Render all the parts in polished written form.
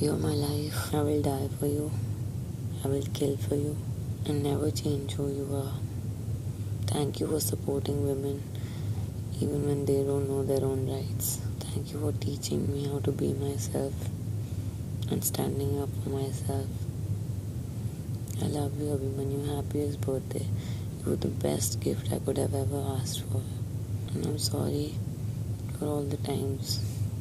You're my life. I will die for you. I will kill for you and never change who you are. Thank you for supporting women even when they don't know their own rights. Thank you for teaching me how to be myself and standing up for myself. I love you, Abhimanyu. Happiest birthday. You were the best gift I could have ever asked for. And I'm sorry for all the times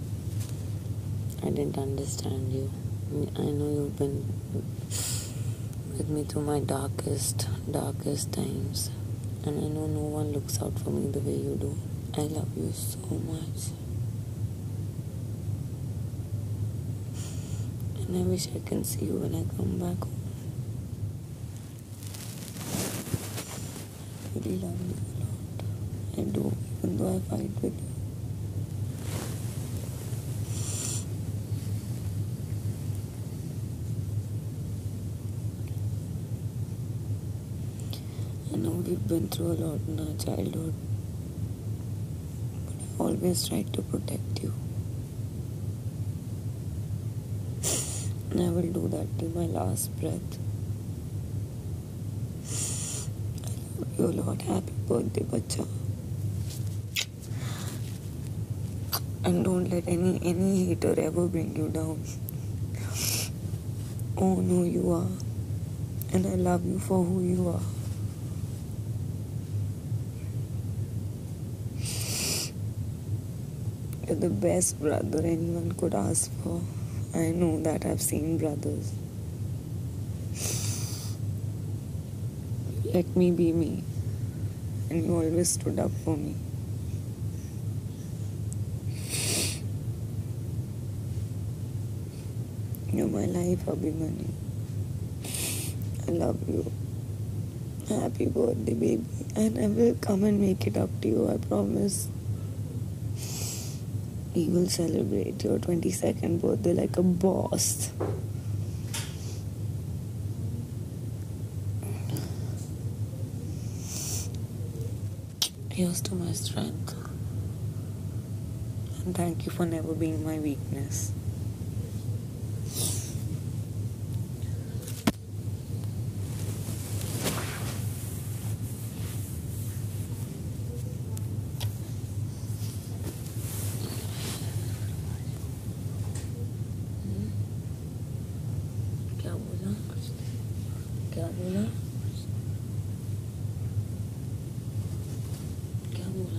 I didn't understand you. I know you've been with me through my darkest times. And I know no one looks out for me the way you do. I love you so much. And I wish I can see you when I come back home. I really love you a lot. I do, even though I fight with you. I know we've been through a lot in our childhood, but I always tried to protect you. And I will do that till my last breath. I love you a lot. Happy birthday, bacha. And don't let any hater ever bring you down. Oh no, you are. And I love you for who you are. You're the best brother anyone could ask for. I know that. I've seen brothers. Let me be me. And you always stood up for me. You're my life, Abhimanyu. I love you. Happy birthday, baby. And I will come and make it up to you, I promise. We will celebrate your 22nd birthday like a boss. Here's to my strength. And thank you for never being my weakness. क्या बोला? क्या बोला?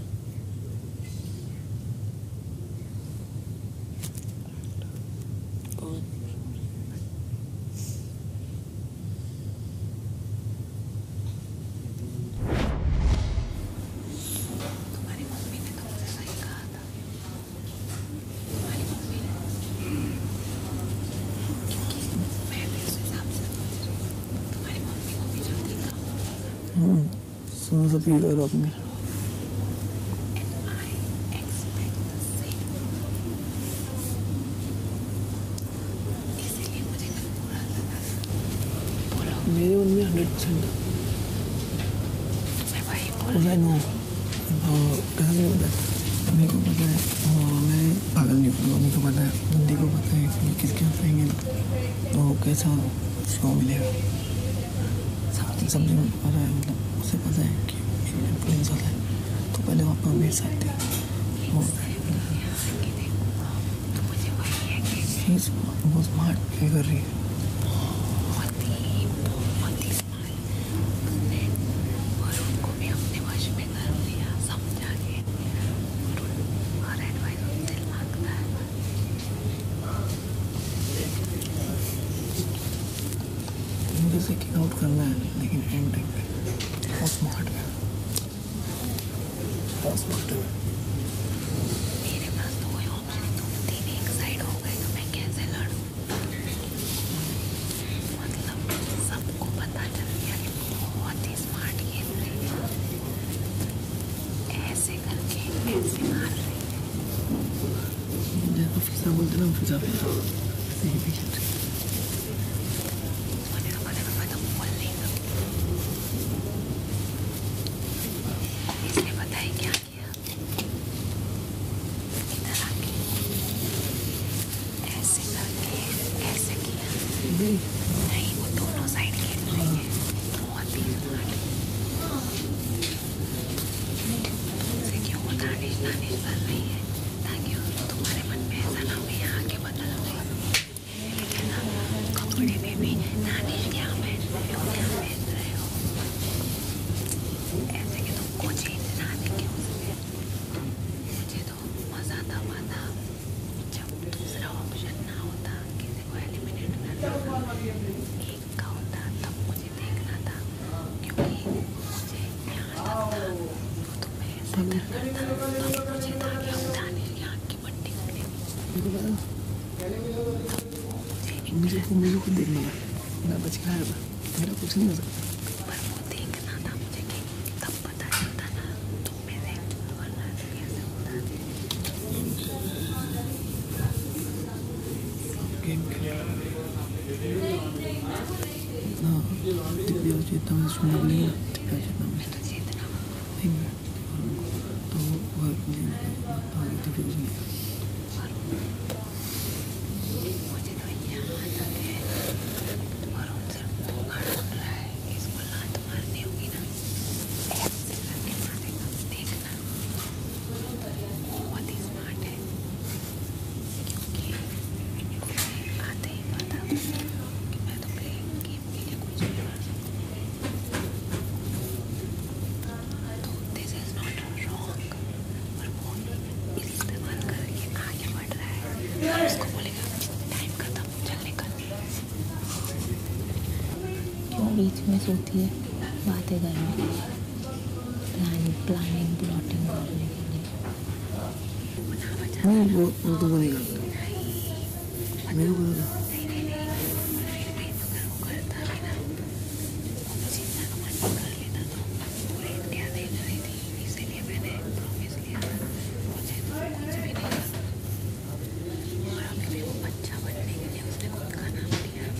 कौन? तुम्हारी mummy ने तो मुझे सही कहा था। तुम्हारी मम्मी ने, मैं भी उस हिसाब से तुम्हारी मम्मी को भी जल्दी कहा। सुनो सब ये करो अपने। इसीलिए मुझे कल बुरा लगा। बोलो। मेरे मन में 100% मैं वही बोल मैं नो कैसा नहीं होता मेरे को पता है। मैं पागल नहीं हूँ। मम्मी को पता है, बंदी को पता है कि किसके हाथ रहेंगे तो कैसा शो मिलेगा। सब में पता है, मतलब उसे पता है कि मेरी इन्फ्लुएंस होता है। तो पहले वो अपना मेरे साथ थे वो स्मार्ट प्ले कर रही है। मुझे किक आउट करना है लेकिन एंड टाइम पे बहुत स्मार्ट है, बहुत स्मार्ट है। मेरे पास तो कोई ऑप्शन नहीं, तुम तीन एक साइड हो गए तो मैं कैसे लड़ूं? मतलब सबको पता चल गया कि बहुत ही स्मार्ट खेल रही है, ऐसे करके ऐसे मार रही है। जैसे फिजा बोलते ना, फिजा फिजा ऐसे ही खेल रही है। तानिश कर रही है ताकि तुम्हारे मन में ऐसा ना हो यहाँ के बदल गए, लेकिन ना कपड़े में भी तानिश क्या पहन रहे हो, क्या पहन रहे हो, ऐसे कि तुमको चेंज ना दिखे उसमें। मुझे तो मज़ा तब आता जब दूसरा ऑप्शन ना होता, किसी को एलिमिनेट करना था, एक का होता, तब मुझे देखना था, क्योंकि मुझे यहाँ तक था वो तो मैं ऐसे करता, तब मुझे था कि अब तानिश की आँख की पट्टी खुलेगी। मुझे को देखना था, मैं बच गया था, मेरा कुछ नहीं हो सकता। पर वो देखना था मुझे कि तब पता चलता ना तुम में से वरना कैसे होता। गेम हाँ, दिव्या चेतना में सुनने को नहीं, दिव्या चेतना में मैं तो चेतना हूँ। नहीं मैं तो दिव्या नहीं मुझे तो यहाँ तक है और उनसे वो खड़ा हो रहा है, इसको लात मारनी होगी ना, ऐसे करके मारेगा, देखना। बहुत ही स्मार्ट है, क्योंकि आते ही पता कि मैं तो प्लेइंग गेम के लिए कुछ भी कर सकूँ। तो दिस इज नॉट रॉन्ग, पर वो इस्तेमाल करके आगे बढ़ रहा है। उसको बोलेगा टाइम खत्म, चल निकल। क्यों बीच में सोती है, बातें करने के लिए, प्लानिंग प्लॉटिंग करने के लिए। नहीं वो तो नहीं करता, मेरे को नहीं, फिर भी अगर वो करता भी ना, वो मुझे इतना कमांड कर लेता तो पूरे इंडिया देख रही थी, इसीलिए मैंने प्रॉमिस लिया था मुझे तो कुछ भी नहीं करना। और अभी भी वो बच्चा बनने के लिए उसने खुद का नाम लिया और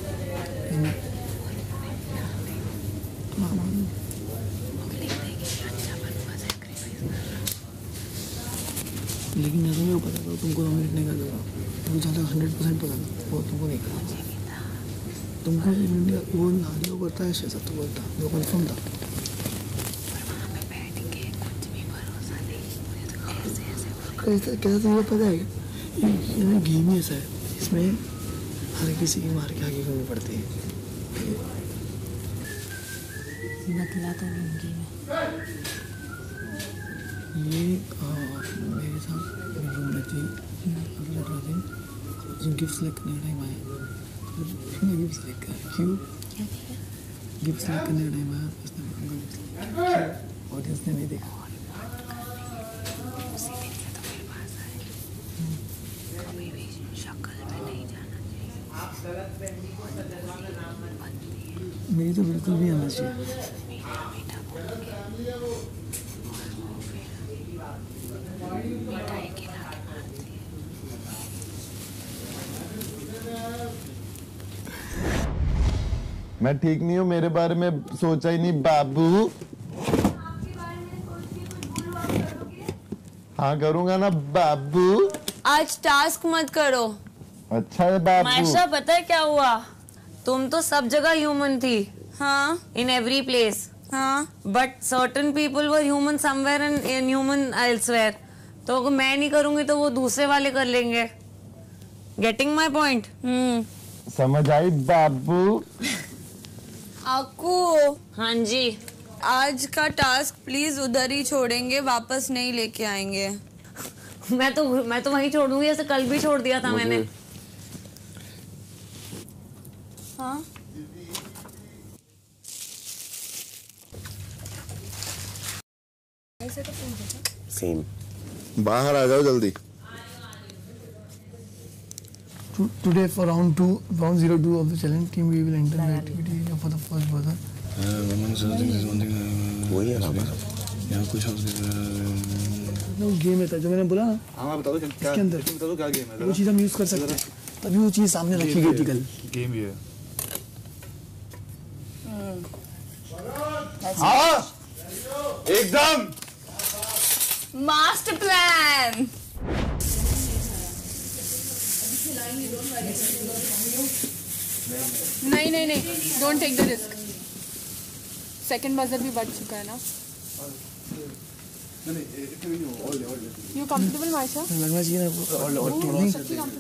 लिख देगी अच्छा बनूंगा, सैक्रिफाइस कर रहा हूँ। लेकिन मैं तुम्हें पता था तुमको नॉमिनेट नहीं कर दूँगा, तुमको जहाँ तक 100% पता था वो तुमको नहीं करना। मुझे भी था, तुमको वो नारियों करता है शायद तो बोलता वो कन्फर्म था। पर वहाँ पे बैठ के कुछ भी भरोसा नहीं, मुझे तो ऐसे ऐसे हो रही। कैसा तुमको पता है ये गेम ही ऐसा है, इसमें हर किसी की मार के आगे करनी पड़ती है। बदला तो लूँगी मैं। ये मेरे साथ रूम में थी लड़का थे, जिन गिफ्ट सेलेक्ट करने का टाइम आया गिफ्ट सेलेक्ट कर क्यों क्या किया? गिफ्ट सेलेक्ट करने का टाइम आया उसने ऑडियंस ने नहीं देखा। उसी दिन से तो मेरे पास आए, कभी भी शक्ल में नहीं जाना चाहिए, बनती है मेरी तो बिल्कुल भी आना चाहिए। मीठा मीठा बोल के, और वो फिर मिठाई खिला के मारती है। मैं ठीक नहीं हूँ, मेरे बारे में सोचा ही नहीं बाबू। हाँ करूँगा ना बाबू। आज टास्क मत करो। अच्छा है बाबू। मायशा पता है क्या हुआ, तुम तो सब जगह ह्यूमन थी, हाँ, इन एवरी प्लेस, हाँ, but certain people were human somewhere and inhuman elsewhere. तो अगर मैं नहीं करूंगी तो वो दूसरे वाले कर लेंगे। Getting my point? समझ आई बाबू। आपको हाँ जी, आज का टास्क प्लीज उधर ही छोड़ेंगे, वापस नहीं लेके आएंगे। मैं तो वहीं छोड़ दूंगी, जैसे कल भी छोड़ दिया था मैंने। हाँ सेम। बाहर आ जाओ जल्दी। Today for round 02 of the challenge team we will enter the activity for the first buzzer. वही है ना यहाँ कुछ गेम है जो मैंने बोला ना, हाँ बता दो क्या, इसके अंदर बता दो क्या गेम है। वो चीज़ हम यूज कर सकते हैं, तभी वो चीज़ सामने रखी गई थी कल। गेम ये है। हाँ एकदम मास्टर प्लान। नहीं don't take the risk. Second buzzer भी बच चुका है ना। You comfortable, Maisha? लगना चाहिए ना और नहीं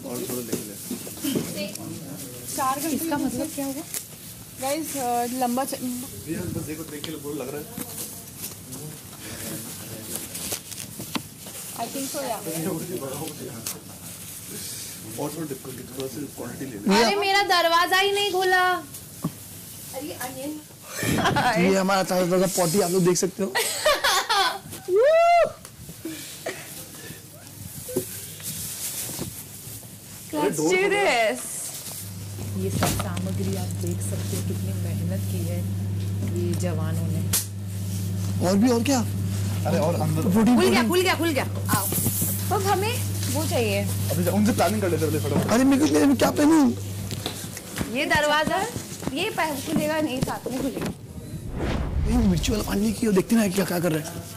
चार घंटे इसका मतलब क्या होगा? Guys, लंबा बस देखो देख के बोल लग रहा है। I think so, yeah. और थोड़ा डिफिकल्ट थोड़ा सा क्वांटिटी ले ले। अरे मेरा दरवाजा ही नहीं खुला। ये हमारा ताजा पॉटी आप लोग देख सकते हो। Let's do this. ये सब सामग्री आप देख सकते हो कितनी मेहनत की है ये जवानों ने। और भी और क्या? अरे और अंदर खुल गया। आओ। तो हमें वो चाहिए। अभी उनसे प्लानिंग कर लेते हैं फटाफट। अरे मेरे को क्या पहनूं? ये दरवाजा ये खुलेगा नहीं, साथ में खुलेगा। ये मिर्ची वाला पानी की देखते ना क्या कर रहा है।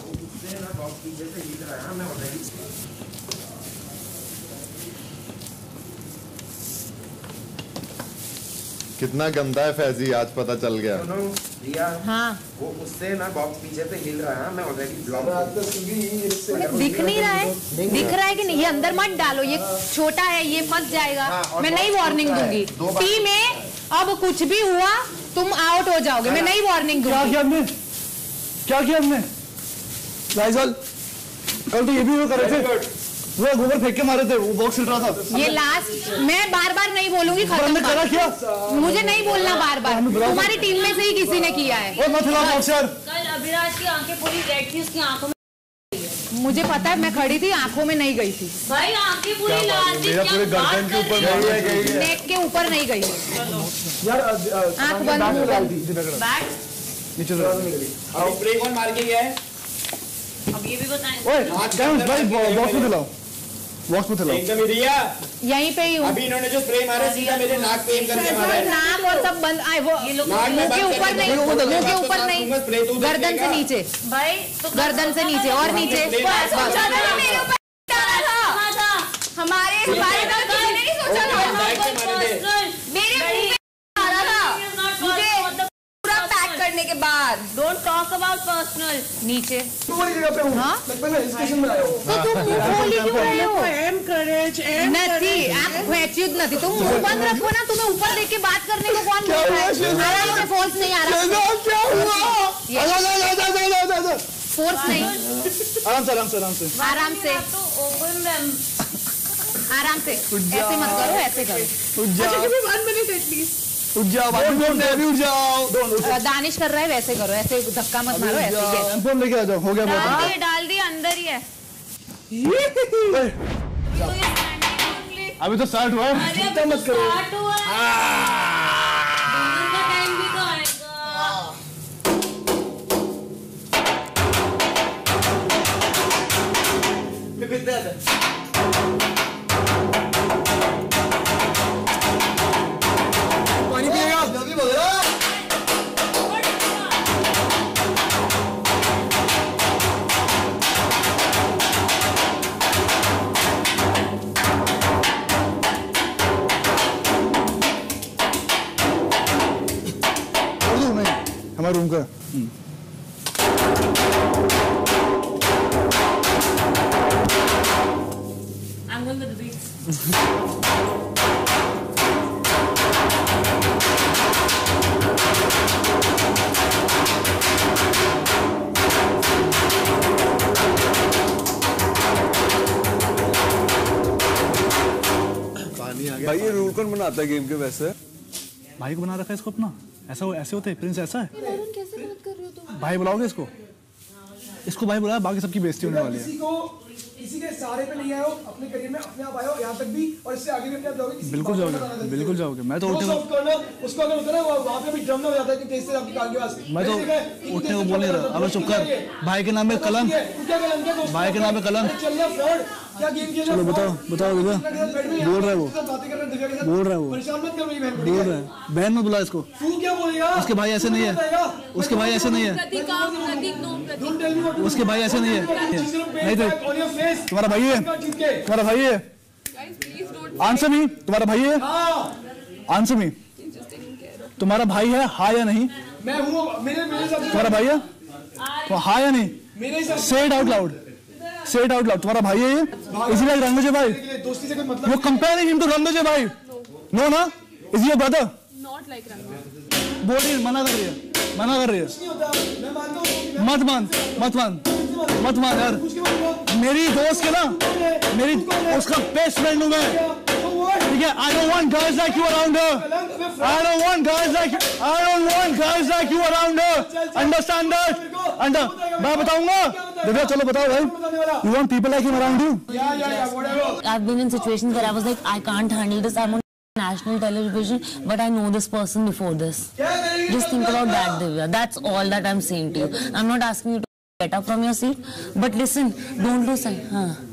कितना गंदा है फैजी, आज पता चल गया। रिया, हाँ वो उससे ना बॉक्स पीछे पे हिल रहा है। मैं ऑलरेडी ब्लॉक दिख नहीं रहा है? दिख रहा है कि नहीं? ये अंदर मत डालो, ये छोटा है, ये फंस जाएगा। हाँ, मैं नई वार्निंग दूंगी। टीम में अब कुछ भी हुआ तुम आउट हो जाओगे। मैं नई वार्निंग दूंगी। क्या किया हमने? लाइजल कल तो ये भी वो कर रहे थे, वो गोबर फेंक के मारे थे, वो बॉक्स हिल रहा था। ये लास्ट मैं बार नहीं बोलूंगी, खत्म करा क्या? मुझे नहीं बोलना बार तुम्हारी टीम में से ही किसी ने किया है। मत हिला बॉक्स यार। कल अभिराज की आंखें पूरी रेड थी, उसकी आंखों में मुझे पता है, मैं खड़ी थी, आंखों में नहीं गई थी। भाई आंखें पूरी लाल थी। मेरा पूरे गर्दन के ऊपर गई है। नेक के ऊपर नहीं गई यार आंख बंद। बैग नीचे अब स्प्रे कौन मार के गया है? अब ये भी बताएं। ओए भाई बॉक्स में दिलाओ, बॉक्स में दिलाओ। एकदम रिया, यहीं पे ही हूँ। अभी इन्होंने जो स्प्रे मारा सीधा मेरे नाक पे एम करके मारा है। नाक और सब बंद आए, वो मुंह के ऊपर नहीं, मुंह के ऊपर नहीं, गर्दन से नीचे, भाई तो गर्दन से नीचे और नीचे। हमारे इस बारे में किसी ने नहीं सोचा था। मेरे मुंह पे आ रहा था, मुझे पूरा पैक करने के बाद। Don't talk about personal. नीचे तुम्हारी जगह पे हूँ। हाँ? मैं स्टेशन में आया हूँ। तो तुम मुंह खोली क्यों रहे हो? नहीं, आप खैचियत नहीं। तुम मुंह बंद रखो ना, तुम्हें ऊपर देख के बात करने को कौन बोल रहा है? आराम से, फोर्स नहीं आ रहा। क्या हुआ? फोर्स नहीं, आराम से आराम से, ओपन देम। आराम से। ऐसे मत करो, ऐसे करो। उठ जाओ, उठ जाओ। दानिश कर रहा है, वैसे करो, ऐसे धक्का मत मारो, ऐसे। फोन लेके आ जाओ, हो गया। डाल दिए अंदर ही है। अभी तो स्टार्ट हुआ है। चिंता मत करो, स्टार्ट हुआ है। डिनर का टाइम भी तो आएगा। पानी पिएगा? जल्दी बोलो। हमारे रूम का I'm going with the beats. भाई ये रूल कौन बनाता है गेम के? वैसे भाई को बना रखा है इसको अपना। ऐसे होते हैं प्रिंस, ऐसा है। कैसे बात कर रहे हो तुम? भाई बुलाओगे इसको भाई बुलाया, बाकी सबकी बेइज्जती होने वाली है। इसी के सहारे पे नहीं आए हो, अपने करियर में अपने आप आए हो यहाँ तक भी, और इससे आगे भी अपने आप जाओगे। बिल्कुल जाओगे। मैं तो उसको अगर होता है ना, वहाँ पे भी ड्रम में हो जाता है कि तेज से आपकी कान के पास। मैं तो उठने को बोल नहीं रहा। अब चुप कर। भाई के नाम पे कलम, भाई के नाम पे कलम। चलो बताओ बोल रहा है वो, बहन मत बुला इसको। उसके भाई ऐसे नहीं है, उसके भाई ऐसे नहीं है, उसके भाई ऐसे नहीं है। नहीं तो तुम्हारा भाई है, आंसर मी, तुम्हारा भाई है, आंसर मी, तुम्हारा भाई है हाँ या नहीं? मैं हूँ, मेरे साथ तुम्हारा भाई है तो हाँ या नहीं? Say it out loud. Say it out loud. तुम्हारा भाई है ये? Is he like Ranvijay bhai? You're comparing him to Ranvijay bhai? No ना? Is he your brother? Not like Ranvijay. बोल रही है, मना कर रही है, मना कर रही है। मत मान यार। मेरी दोस्त के ना, मेरी उसका बेस्ट फ्रेंड हूँ मैं। ठीक है? I don't want guys like you around her. I don't want guys like you around her. Understand that? मैं बताऊंगा। दिव्या चलो बताओ भाई। You want people like him around you? I've been in situations where I was like, I can't handle this. I'm on national television, but I know this person before this. Just think about that, Divya. That's all that I'm saying to you. I'm not asking you to get up from your seat, but listen, don't lose sight.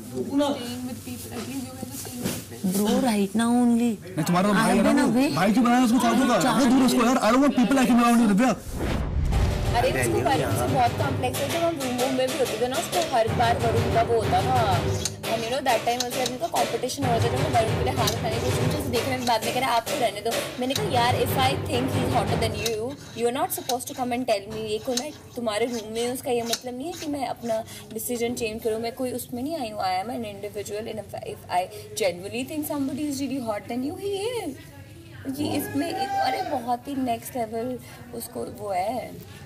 Bro, right now only. मैं तुम्हारा भाई है ना? भाई क्यों बनाया उसको फालतू का? वो दूर उसको यार। I don't want people like him around you, Divya. अरे उसको वरुण से बहुत कॉम्प्लेक्स है। जब हम रूम में भी होते थे ना, उसको हर बार वरुण का वो होता था। And you know that time also उनका कंपटीशन हो जाता था। मैं वरुण के लिए हाथ उठाने की कोशिश देखने के बाद में कह रहा आप तो रहने दो। मैंने कहा यार if I think he's hotter than you, you're not supposed to come and tell me। ये कोई मैं तुम्हारे रूम में हूँ उसका ये मतलब नहीं है कि मैं अपना डिसीजन चेंज करूँ। मैं कोई उसमें नहीं आई हूँ। I am an individual and if I genuinely think somebody is really hot than you, he is। ये इसमें अरे बहुत ही नेक्स्ट लेवल उसको वो है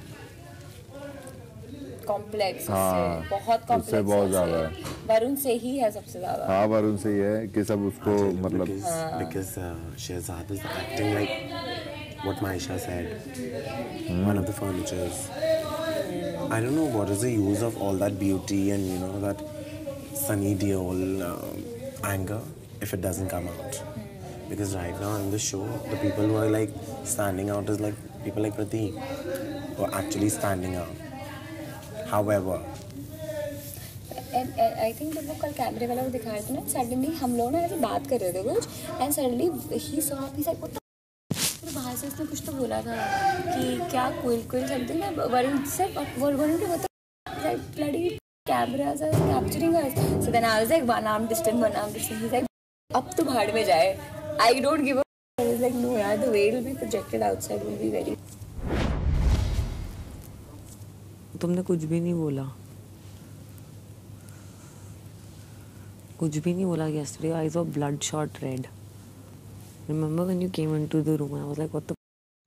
कॉम्प्लेक्स। बहुत कॉम्प्लेक्स बहुत ज्यादा है। वरुण से ही है सबसे ज्यादा। हाँ वरुण से ही है कि सब उसको मतलब because Shehzad is acting like what Maisha said, one of the furnitures. I don't know what is the use of all that beauty and you know that Sunny Deol anger if it doesn't come out. Because right now in the show, the people who are like standing out is like people like Prateek who are actually standing out. However, and I think जब वो कल कैमरे वाला वो दिखा रहे थे ना, suddenly हम लोग ना ऐसे बात कर रहे थे कुछ, and suddenly he saw he's like what the फिर बाहर से उसने कुछ तो बोला था कि क्या कोई something ना वरुण से वरुण के मतलब like bloody cameras are capturing us. So then I was like one arm distance. He's like अब तो भाड़ में जाए. I don't give a. I was like no यार, the way it will be projected outside will be very. तुमने कुछ भी नहीं बोला, yesterday your eyes were bloodshot red. Remember when you came into the room and I was like what the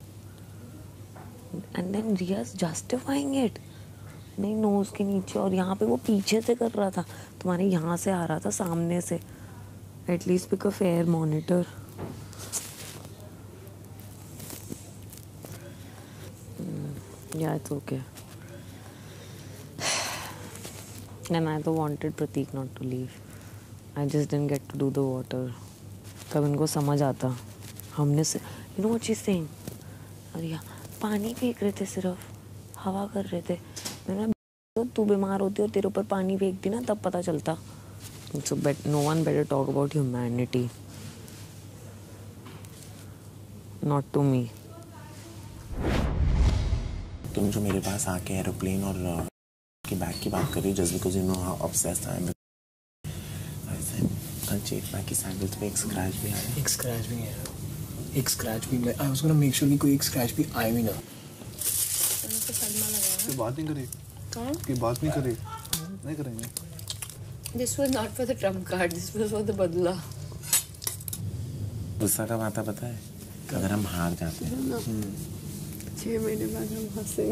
and then Riya's justifying it. नहीं nose के नीचे और यहाँ पे वो पीछे से कर रहा था, तुम्हारे यहाँ से आ रहा था सामने से. At least pick a fair monitor. Yeah, it's okay. And I wanted Prateek not to leave. I just didn't get to do the water. तब इनको समझ आता. हमने से, you know what she's saying? अरे पानी फेंक रहे थे, सिर्फ हवा कर रहे थे. मैंने तो तू बीमार होती और तेरे ऊपर पानी फेंकती ना, तब पता चलता. So no one better talk about humanity. Not to me. तुम जो मेरे पास आके एरोप्लेन और की बैग की बात कर रही हो, just because you know how obsessed I am. कल चेक बैग की सैंडल्स पे एक स्क्रैच भी आया. एक स्क्रैच भी आया. एक स्क्रैच भी मैं I was gonna make sure कि कोई एक स्क्रैच भी आए भी ना. कोई बात नहीं करी. कोई बात नहीं करी. नहीं करेंगे. This was not for the trump card. This was for the बदला. गुस्सा कब आता पता है? अगर हम हार जाते हैं. 6 महीने बाद हम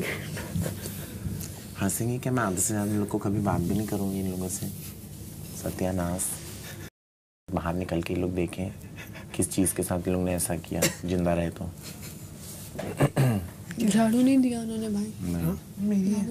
हंसेंगे क्या? मैं आधे से ज़्यादा लोग को कभी बात भी नहीं करूँगी इन लोगों से. सत्यानाश. बाहर निकल के लोग देखें किस चीज़ के साथ लोग ने ऐसा किया, जिंदा रहे तो. झाड़ू नहीं दिया उन्होंने भाई. नहीं.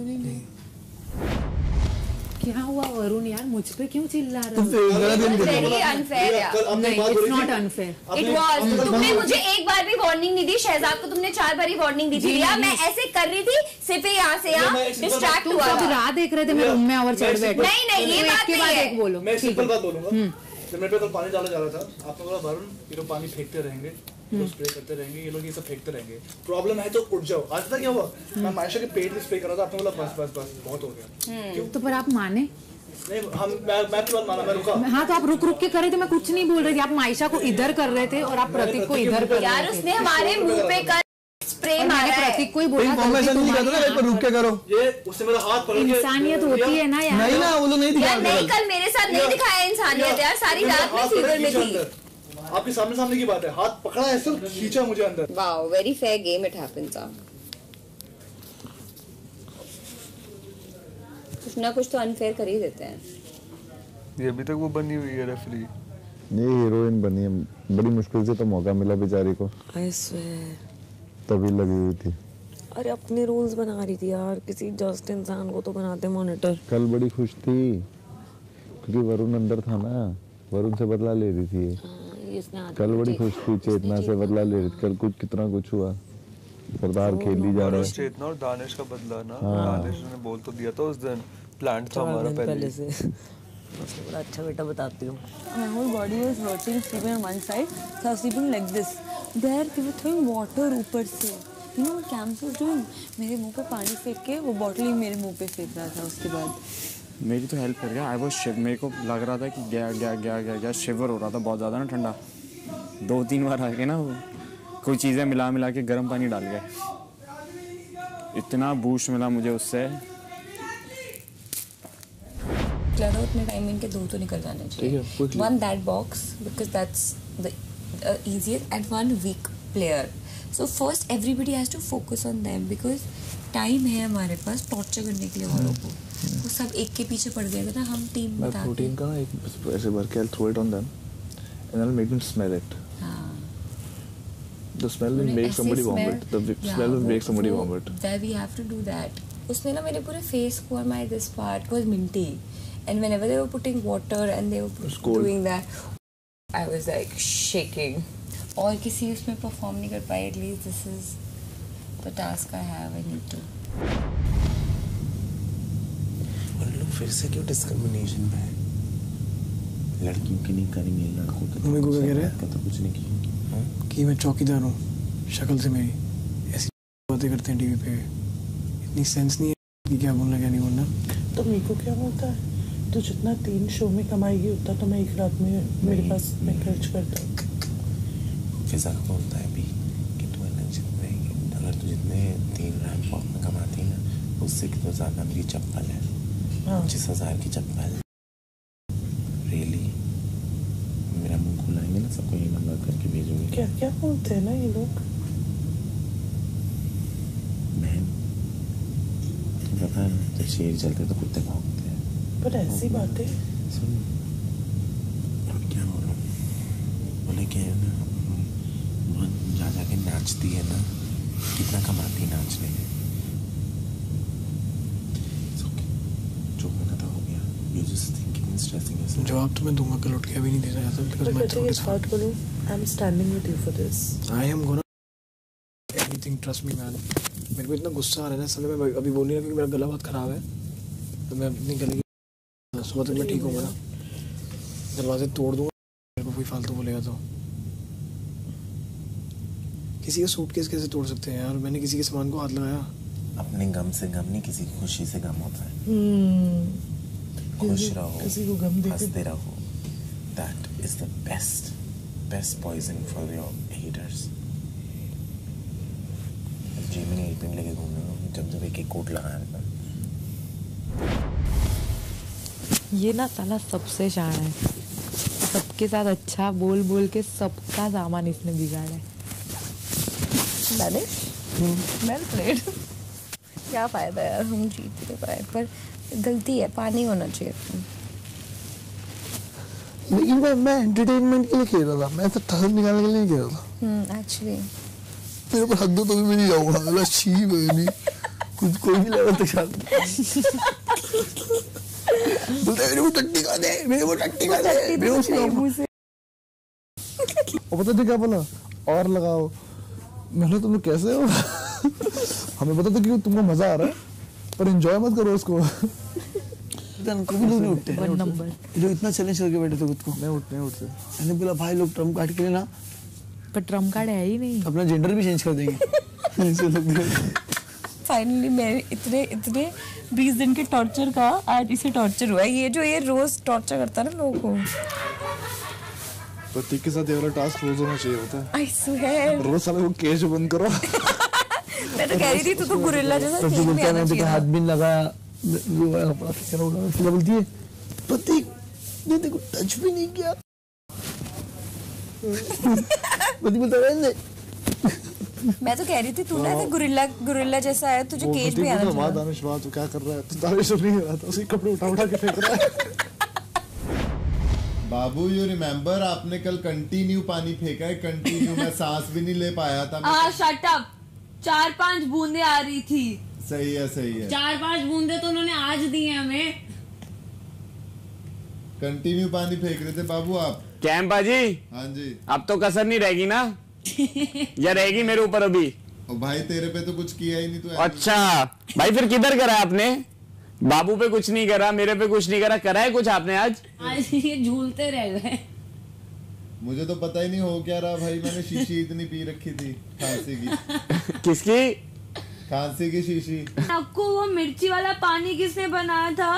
क्या हुआ वरुण यार, मुझ पे क्यों चिल्ला रहे हो? Very unfair यार. नहीं, it's not unfair. It was. तुमने मुझे एक बार भी वार्निंग नहीं दी. शहजाद को तुमने 4 बार ही वार्निंग दी थी. यार मैं ऐसे कर रही थी, सिर्फ यहाँ से यहाँ डिस्ट्रैक्ट हुआ. तुम राह देख रहे थे, मैं रूम में और चढ़ बैठे. नहीं ये बात नहीं है. बोलो. मैं सिंपल बात बोलूंगा. जब मेरे पे कल पानी डाला जा रहा था, आपने बोला वरुण ये लोग पानी फेंकते रहेंगे, तो स्प्रे करते रहेंगे, ये लोग ये सब फेंकते रहेंगे. प्रॉब्लम है तो उठ जाओ. आज तक क्या हुआ? मैं मायशा के पेट में स्प्रे कर रहा था, आपने बोला बस बहुत हो गया. क्यों? तो पर आप माने नहीं, मैं आपकी बात माना, मैं रुका. हाँ तो आप रुक के करे थे, मैं कुछ नहीं बोल रही थी. आप मायशा को इधर कर रहे थे और आप प्रतीक को इधर कर रहे थे. यार उसने हमारे मुंह पे प्रेम आ रहा है। प्रतीक को ही बोला इन्फॉर्मेशन नहीं करते ना, पर रुक के करो। ये उससे मेरा हाथ पकड़ के इंसानियत होती है ना यार। नहीं ना, वो लोग नहीं दिखा रहे। नहीं, कल मेरे साथ नहीं दिखाया इंसानियत यार, सारी रात में फीवर में थी। आपके सामने की बात है, हाथ पकड़ा है सिर्फ, खींचा मुझे अंदर। Wow, very fair game it happens. कुछ ना कुछ तो अनफेयर कर ही देते हैं। ये अभी तक वो बनी हुई है रेफरी। ये हीरोइन बनी है, बड़ी मुश्किल से तो मौका मिला बेचारी को। I swear। तभी लगी हुई थी। अरे अपने रूल्स बना रही थी यार, किसी जस्ट इंसान को तो बनाते मॉनिटर। कल बड़ी खुश थी क्योंकि वरुण अंदर था ना, वरुण से बदला ले रही थी। कल बड़ी खुश थी, चेतना से बदला ले रही थी। कल कुछ कितना कुछ हुआ, सरदार खेल ही जा रहा है। चेतना और दानिश का बदला ना, दानिश ने बोल तो दिया था उस दिन, प्लान था हमारा पहले से। उसको बड़ा अच्छा बेटा बताती हूँ। My whole body was hurting, sleeping on one side, so I was sleeping like this. There they were throwing water ऊपर से. You know what Camps was doing? मेरे मुंह पे पानी फेंक के वो बॉटल ही मेरे मुंह पे फेंक रहा था। उसके बाद मेरी तो हेल्प कर गया। आई वाज शिव, मेरे को लग रहा था कि गया शिवर हो रहा था बहुत ज़्यादा ना, ठंडा 2-3 बार आके ना कोई चीज़ें मिला के गर्म पानी डाल गए। इतना बूस्ट मिला मुझे उससे। ज़्यादा उतने टाइम इनके 2 तो निकल जाने चाहिए। One that box because that's the easiest, and one weak player. So first everybody has to focus on them because time है हमारे पास टॉर्चर करने के लिए औरों को। वो सब एक के पीछे पड़ गए थे ना, हम टीम में। प्रोटीन का एक ऐसे भर के I'll throw it on them and I'll make them smell it. The smell will make somebody vomit. The smell will make somebody vomit. Where we have to do that. उसने ना मेरे पूरे face को और my this part was minty. And whenever they were putting water and they were doing that, I was like shaking. और किसी उसमें perform नहीं कर पाए. At least this is the task I have. I need to. और लोग फिर से क्यों discrimination पे? लड़कियों की नहीं करेंगे, लड़कों की। मेरे को क्या कह रहे हैं? तो कुछ नहीं किया। कि मैं चौकीदार हूँ, शक्ल से मेरी ऐसी बातें करते हैं टीवी पे। इतनी सेंस नहीं है कि क्या बोलना क्या नहीं बोलना। तो मेरे को क्या बोलता है? तो जितना 3 शो में कमाएगी उतना तो मैं एक रात में मेरे पास मैं खर्च करता हूँ। फिजा बोलता है भी कि तू है जितने, अगर तू जितने 3 रैंप वॉक में कमाती है ना, उससे तो ज़्यादा मेरी चप्पल है। 25,000 की चप्पल। रियली मेरा मुंह खुलाएंगे ना, सबको ये नंबर करके भेजूंगी। क्या क्या बोलते हैं ना ये लोग? बहन पता है ना, जब शेर चलते तो कुत्ते भौंकते हैं। पर ऐसी बातें सुन, क्या बोल रहा हूँ, बोले क्या है ना, बहुत जा के नाचती है ना, कितना कमाती नाचने में। जो मैंने तो हो गया। You just thinking and stressing yourself. जवाब तो मैं दूंगा, कल उठ के अभी नहीं दे सकता because मैं छोटे से। बात करूँ, I'm standing with you for this. I am gonna anything, trust me man. मेरे को इतना गुस्सा आ रहा है ना, इसलिए मैं अभी बोल नहीं रहा क्योंकि मेरा गला बहुत खराब है। तो मैं अपनी गले की सुबह तक मैं ठीक होऊंगा ना, दरवाजे तोड़ दूंगा मेरे को कोई फालतू बोलेगा तो। किसी का सूटकेस कैसे तोड़ सकते हैं यार? मैंने किसी के सामान को हाथ लगाया। अपने गम से गम नहीं, किसी की खुशी से गम होता है। खुश रहो, किसी को गम हंसते रहो। That is the best poison for your haters. Gym में 1 पिन लेके घूम रहा हूँ, जब एक कोट लगा रहता है। ये ना साला सबसे शान है, सबके साथ अच्छा बोल बोल के सबका सामान इसने बिगाड़ा है। Well played. क्या फायदा यार, हम जीत नहीं पाए, पर गलती है, पानी होना चाहिए। लेकिन मैं एंटरटेनमेंट के लिए खेल रहा था, मैं तो ठहर निकालने के लिए नहीं खेल रहा था। एक्चुअली मेरे पर हद दो तो भी मैं नहीं जाऊंगा, अगर छी नहीं कुछ कोई भी लेवल तक चल। बोलते मेरे को टट्टी का दे, मेरे को टट्टी का दे, मेरे को सुना। और पता है क्या बोला? और लगाओ। मैंने तुम लोग कैसे हो? हमें पता था कि तुमको मजा आ रहा है, पर एंजॉय मत करो उसको। कभी लोग नहीं उठते हैं, जो इतना चैलेंज करके बैठे थे खुद को। नहीं उठते मैंने बोला भाई लोग ट्रम्प कार्ड के लिए ना, पर ट्रम्प कार्ड है ही नहीं, अपना जेंडर भी चेंज कर देंगे। फाइनली मेरे इतने 20 दिन के टॉर्चर का आज इसे टॉर्चर हुआ। ये जो ये रोज टॉर्चर करता है ना लोगों को। प्रतीक के साथ ये वाला टास्क रोज होना चाहिए होता है। I swear। रोज साले को केज बंद करो। मैं तो कह रही थी तू तो गुरिल्ला जैसा तो चेंज भी बोलता आना है चाहिए। हाथ भी नहीं लगाया कपड़ा फेंका उड़ा फिर बोलती है पति ने देखो टच भी नहीं किया। पति बोलता है मैं तो कह रही थी तू ना ऐसे गुरिल्ला जैसा है, तुझे केज भी आना चाहिए। दानिश वाह तू क्या कर रहा है? तू दानिश नहीं हो रहा था, उसके कपड़े उठा के फेंक रहा है। बाबू यू रिमेम्बर आपने कल कंटिन्यू पानी फेंका है, कंटिन्यू। मैं सांस भी नहीं ले पाया था। Shut up. 4-5 बूंदे आ रही थी। सही है 4-5 बूंदे तो उन्होंने आज दी है हमें। कंटिन्यू पानी फेंक रहे थे बाबू आप। कैम बाजी। हाँ जी। अब तो कसर नहीं रहेगी ना? या रहेगी मेरे ऊपर अभी? ओ भाई तेरे पे तो कुछ किया ही नहीं तू। अच्छा भाई फिर किधर करा आपने? बाबू पे कुछ नहीं करा, मेरे पे कुछ नहीं करा, करा है कुछ आपने आज? आज ये झूलते रह गए। मुझे तो पता ही नहीं हो क्या रहा भाई। मैंने शीशी इतनी पी रखी थी खांसी की। किसकी? खांसी की शीशी। आपको वो मिर्ची वाला पानी किसने बनाया था?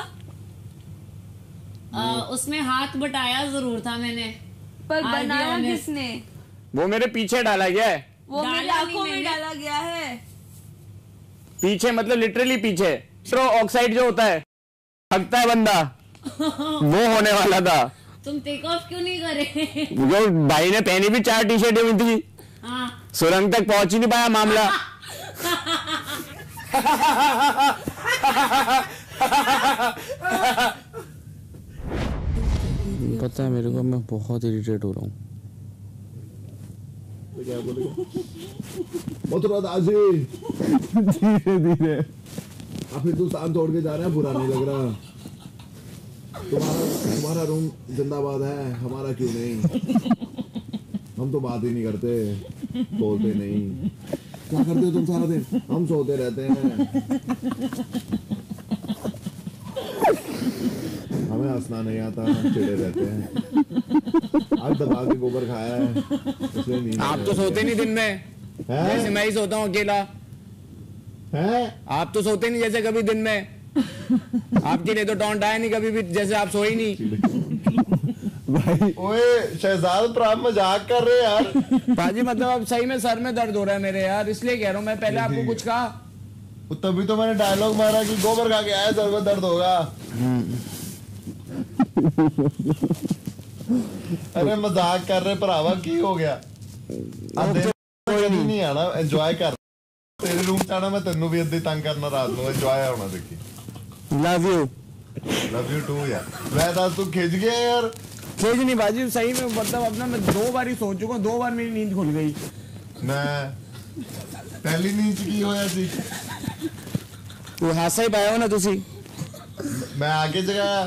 उसमें हाथ बटाया जरूर था मैंने, पर बनाया किसने? वो मेरे पीछे डाला गया है। वो मेरी आंखों में डाला गया है। पीछे मतलब लिटरली पीछे। ऑक्साइड जो होता है थकता है बंदा, वो होने वाला था। तुम टेक ऑफ क्यों नहीं करे? जो भाई ने पहनी भी 4 टी-शर्टें हुई थी। हाँ। सुरंग तक पहुंच ही नहीं पाया मामला। पता है मेरे को, मैं बहुत इरिटेट हो रहा हूँ। क्या बोलेगा? मथुरा दास जी धीरे धीरे आप हिंदुस्तान तोड़ के जा रहे हैं, बुरा नहीं लग रहा। तुम्हारा रूम जिंदाबाद है, हमारा क्यों नहीं? हम तो बात ही नहीं करते, बोलते नहीं। क्या करते हो तुम सारा दिन? हम सोते रहते हैं, हमें हंसना नहीं आता, हम चिड़े रहते हैं। आज दबा के गोबर खाया है इसलिए नींद। आप तो सोते नहीं दिन में, जैसे मैं ही सोता हूँ अकेला है। आप तो सोते नहीं जैसे कभी दिन में। आपके लिए तो टॉन्ट आया नहीं कभी भी, जैसे आप सोए ही नहीं। भाई ओए शहजाद प्राण मजाक कर रहे यार। पाजी मतलब अब सही में सर में दर्द हो रहा है मेरे यार, इसलिए कह रहा हूँ मैं। पहले आपको कुछ कहा तभी तो मैंने डायलॉग मारा कि गोबर खा के आया सर में दर्द होगा। अरे मजाक कर रहे भरावा, की हो गया? नहीं आना, एंजॉय कर। तेरे रूम च आना, मैं तेनू भी अद्धी तंग करना रात को। एंजॉय होना देखी। लव यू टू यार। मैं दस तू खिंच गया यार। खिंच नहीं बाजी, सही में मतलब अपना मैं 2 बार ही सो चुका हूँ, 2 बार मेरी नींद खुल गई। मैं पहली नींद की होया सी। तू हासा ही पाया हो ना तुसी। मैं आगे जगाया।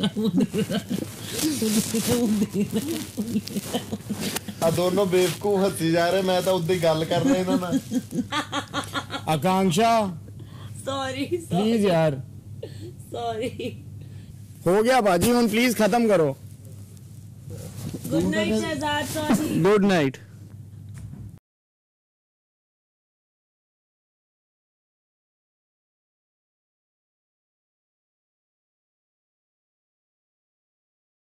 आ दोनों बेवकूफ हंसी जा रहे, मैं तो उद्दी गल कर रहे ना। आकांक्षा सॉरी प्लीज यार, सॉरी। हो गया बाजी, हम प्लीज खत्म करो। Good night Shahzad. Sorry. Good night.